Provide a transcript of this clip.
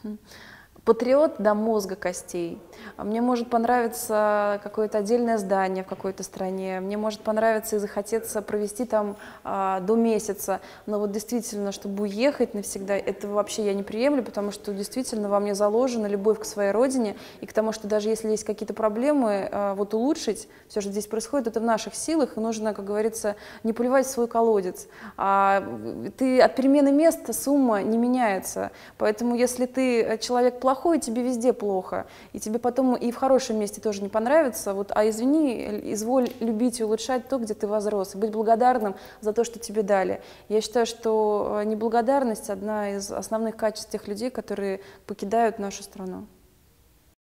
Патриот до мозга костей. Мне может понравиться какое-то отдельное здание в какой-то стране, мне может понравиться и захотеться провести там до месяца, но вот действительно, чтобы уехать навсегда, это вообще я не приемлю, потому что действительно во мне заложена любовь к своей родине и к тому, что даже если есть какие-то проблемы, вот улучшить все, что здесь происходит, это в наших силах, и нужно, как говорится, не плевать в свой колодец. Ты от перемены места сумма не меняется, поэтому если ты человек плохой, тебе везде плохо, и тебе потом и в хорошем месте тоже не понравится, вот, а извини, изволь любить и улучшать то, где ты возрос, и быть благодарным за то, что тебе дали. Я считаю, что неблагодарность — одна из основных качеств тех людей, которые покидают нашу страну.